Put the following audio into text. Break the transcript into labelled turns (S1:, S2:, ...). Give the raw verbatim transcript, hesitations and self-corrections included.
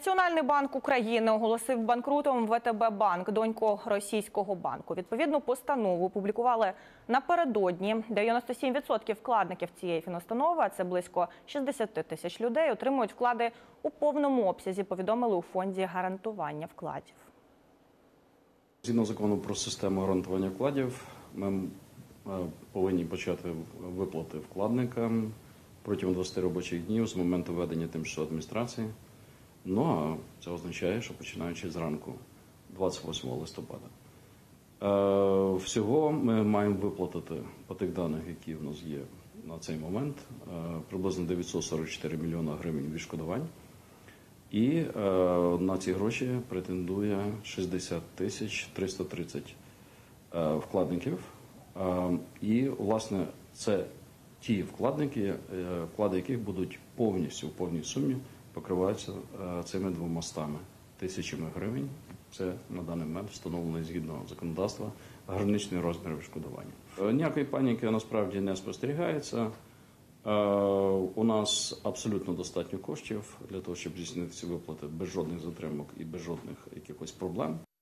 S1: Національний банк України оголосив банкрутом Ве Те Бе банк, доньку російського банку. Відповідну постанову публікували напередодні. дев'яносто сім відсотків вкладників цієї фінустанови, а це близько шістдесят тисяч людей, отримують вклади у повному обсязі, повідомили у фонді гарантування вкладів.
S2: Згідно закону про систему гарантування вкладів, ми повинні почати виплати вкладникам протягом двадцяти робочих днів з моменту введення тимчасової адміністрації. Ну, а це означає, що починаючи зранку, двадцять восьмого листопада. Е, всього ми маємо виплатити по тих даних, які в нас є на цей момент, е, приблизно дев'ятсот сорок чотири мільйони гривень відшкодувань. І е, на ці гроші претендує шістдесят тисяч триста тридцять е, вкладників. Е, і, власне, це ті вкладники, е, вклади яких будуть повністю в повній сумі покриваються е, цими двомастами тисячами гривень. Це на даний момент встановлений згідно законодавства граничний розмір відшкодування. Е, ніякої паніки насправді не спостерігається. Е, у нас абсолютно достатньо коштів для того, щоб здійснити ці виплати без жодних затримок і без жодних якихось проблем.